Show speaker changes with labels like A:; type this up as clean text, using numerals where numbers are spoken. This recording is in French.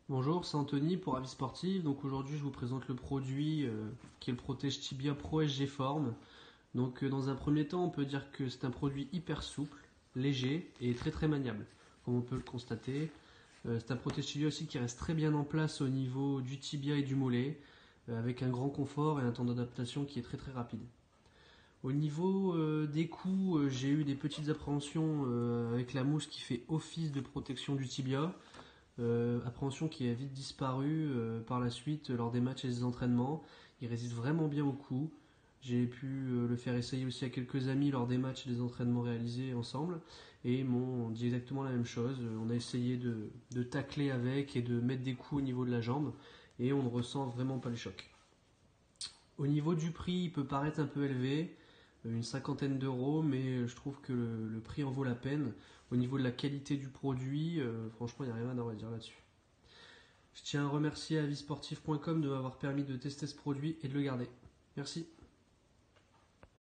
A: Bonjour, c'est Anthony pour Avis Sportif. Donc aujourd'hui, je vous présente le produit qui est le Protège Tibia Pro SG Form. Donc dans un premier temps, on peut dire que c'est un produit hyper souple, léger et très très maniable, comme on peut le constater. C'est un protège tibia aussi qui reste très bien en place au niveau du tibia et du mollet, avec un grand confort et un temps d'adaptation qui est très très rapide. Au niveau des coups, j'ai eu des petites appréhensions avec la mousse qui fait office de protection du tibia. Appréhension qui a vite disparu par la suite lors des matchs et des entraînements. Il résiste vraiment bien au coup. J'ai pu le faire essayer aussi à quelques amis lors des matchs et des entraînements réalisés ensemble et m'ont dit exactement la même chose. On a essayé de tacler avec et de mettre des coups au niveau de la jambe et on ne ressent vraiment pas les chocs. Au niveau du prix, il peut paraître un peu élevé, une cinquantaine d'euros, mais je trouve que le prix en vaut la peine. Au niveau de la qualité du produit, franchement, il n'y a rien à redire là-dessus. Je tiens à remercier avisportif.com de m'avoir permis de tester ce produit et de le garder. Merci.